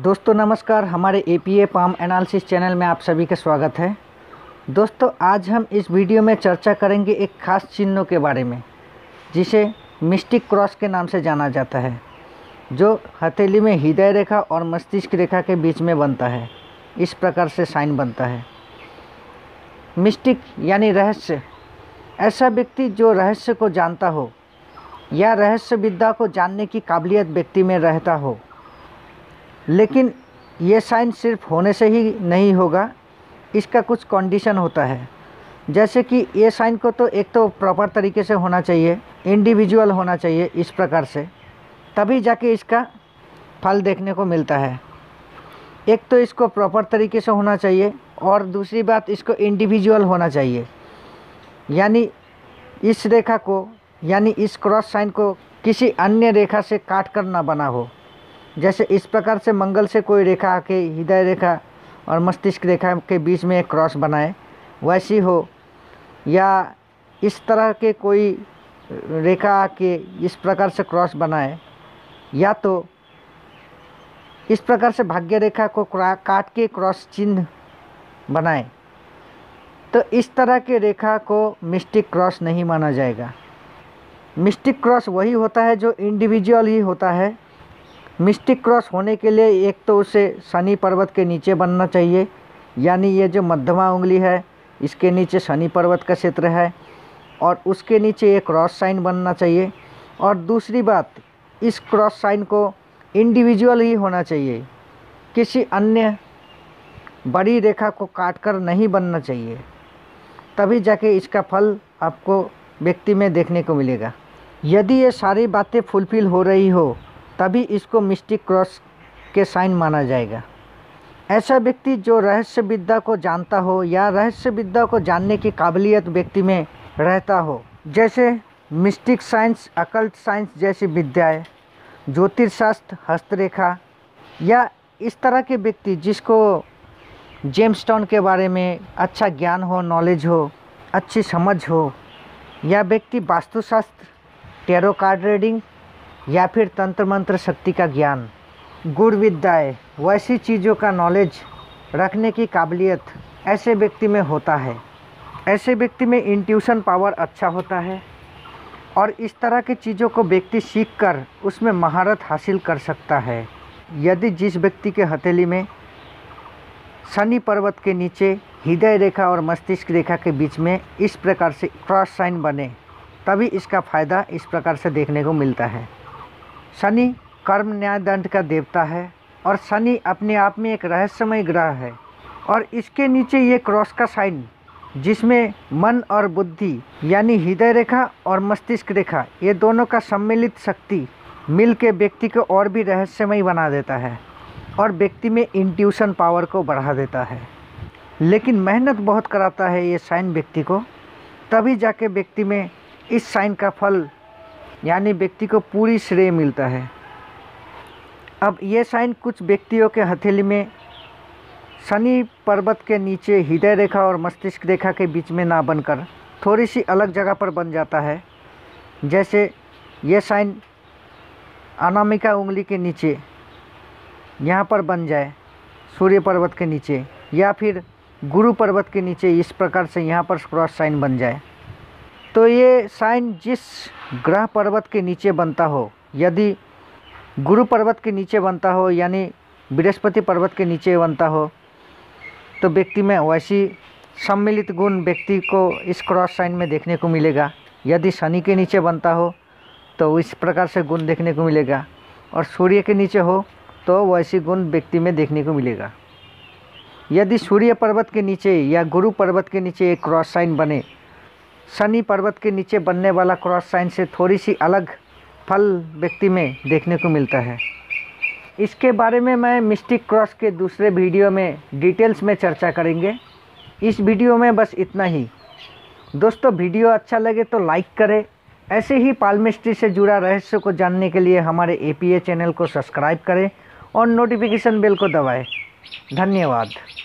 दोस्तों नमस्कार, हमारे एपीए पाम एनालिसिस चैनल में आप सभी का स्वागत है। दोस्तों आज हम इस वीडियो में चर्चा करेंगे एक खास चिन्हों के बारे में जिसे मिस्टिक क्रॉस के नाम से जाना जाता है, जो हथेली में हृदय रेखा और मस्तिष्क रेखा के बीच में बनता है। इस प्रकार से साइन बनता है। मिस्टिक यानी रहस्य, ऐसा व्यक्ति जो रहस्य को जानता हो या रहस्य विद्या को जानने की काबिलियत व्यक्ति में रहता हो। लेकिन ये साइन सिर्फ होने से ही नहीं होगा, इसका कुछ कंडीशन होता है। जैसे कि ये साइन को तो एक तो प्रॉपर तरीके से होना चाहिए, इंडिविजुअल होना चाहिए इस प्रकार से, तभी जाके इसका फल देखने को मिलता है। एक तो इसको प्रॉपर तरीके से होना चाहिए और दूसरी बात इसको इंडिविजुअल होना चाहिए, यानी इस रेखा को यानी इस क्रॉस साइन को किसी अन्य रेखा से काट कर ना बना हो। जैसे इस प्रकार से मंगल से कोई रेखा आके हृदय रेखा और मस्तिष्क रेखा के बीच में एक क्रॉस बनाए वैसी हो, या इस तरह के कोई रेखा आके इस प्रकार से क्रॉस बनाए, या तो इस प्रकार से भाग्य रेखा को काट के क्रॉस चिन्ह बनाए, तो इस तरह के रेखा को मिस्टिक क्रॉस नहीं माना जाएगा। मिस्टिक क्रॉस वही होता है जो इंडिविजुअल ही होता है। मिस्टिक क्रॉस होने के लिए एक तो उसे शनि पर्वत के नीचे बनना चाहिए, यानी ये जो मध्यमा उंगली है इसके नीचे शनि पर्वत का क्षेत्र है और उसके नीचे एक क्रॉस साइन बनना चाहिए। और दूसरी बात, इस क्रॉस साइन को इंडिविजुअल ही होना चाहिए, किसी अन्य बड़ी रेखा को काटकर नहीं बनना चाहिए, तभी जाके इसका फल आपको व्यक्ति में देखने को मिलेगा। यदि ये सारी बातें फुलफिल हो रही हो तभी इसको मिस्टिक क्रॉस के साइन माना जाएगा। ऐसा व्यक्ति जो रहस्य विद्या को जानता हो या रहस्य विद्या को जानने की काबिलियत व्यक्ति में रहता हो, जैसे मिस्टिक साइंस, अकल्ट साइंस जैसी विद्याएं, ज्योतिषशास्त्र, हस्तरेखा, या इस तरह के व्यक्ति जिसको जेमस्टोन के बारे में अच्छा ज्ञान हो, नॉलेज हो, अच्छी समझ हो, या व्यक्ति वास्तुशास्त्र, टैरो कार्ड रीडिंग या फिर तंत्र मंत्र शक्ति का ज्ञान, गुड़ विद्याएँ, वैसी चीज़ों का नॉलेज रखने की काबिलियत ऐसे व्यक्ति में होता है। ऐसे व्यक्ति में इंट्यूशन पावर अच्छा होता है और इस तरह की चीज़ों को व्यक्ति सीखकर उसमें महारत हासिल कर सकता है। यदि जिस व्यक्ति के हथेली में शनि पर्वत के नीचे हृदय रेखा और मस्तिष्क रेखा के बीच में इस प्रकार से क्रॉस साइन बने, तभी इसका फ़ायदा इस प्रकार से देखने को मिलता है। शनि कर्म न्याय दंड का देवता है और शनि अपने आप में एक रहस्यमय ग्रह है, और इसके नीचे ये क्रॉस का साइन जिसमें मन और बुद्धि यानी हृदय रेखा और मस्तिष्क रेखा ये दोनों का सम्मिलित शक्ति मिल के व्यक्ति को और भी रहस्यमय बना देता है और व्यक्ति में इंट्यूशन पावर को बढ़ा देता है। लेकिन मेहनत बहुत कराता है ये साइन व्यक्ति को, तभी जाके व्यक्ति में इस साइन का फल यानी व्यक्ति को पूरी श्रेय मिलता है। अब ये साइन कुछ व्यक्तियों के हथेली में शनि पर्वत के नीचे हृदय रेखा और मस्तिष्क रेखा के बीच में ना बनकर थोड़ी सी अलग जगह पर बन जाता है। जैसे ये साइन अनामिका उंगली के नीचे यहाँ पर बन जाए, सूर्य पर्वत के नीचे, या फिर गुरु पर्वत के नीचे इस प्रकार से यहाँ पर क्रॉस साइन बन जाए, तो ये साइन जिस ग्रह पर्वत के नीचे बनता हो, यदि गुरु पर्वत के नीचे बनता हो यानी बृहस्पति पर्वत के नीचे बनता हो, तो व्यक्ति में वैसी सम्मिलित गुण व्यक्ति को इस क्रॉस साइन में देखने को मिलेगा। यदि शनि के नीचे बनता हो तो इस प्रकार से गुण देखने को मिलेगा, और सूर्य के नीचे हो तो वैसी गुण व्यक्ति में देखने को मिलेगा। यदि सूर्य पर्वत के नीचे या गुरु पर्वत के नीचे एक क्रॉस साइन बने, शनि पर्वत के नीचे बनने वाला क्रॉस साइन से थोड़ी सी अलग फल व्यक्ति में देखने को मिलता है। इसके बारे में मैं मिस्टिक क्रॉस के दूसरे वीडियो में डिटेल्स में चर्चा करेंगे। इस वीडियो में बस इतना ही। दोस्तों वीडियो अच्छा लगे तो लाइक करें। ऐसे ही पाल्मिस्ट्री से जुड़ा रहस्य को जानने के लिए हमारे एपीए चैनल को सब्सक्राइब करें और नोटिफिकेशन बेल को दबाएं। धन्यवाद।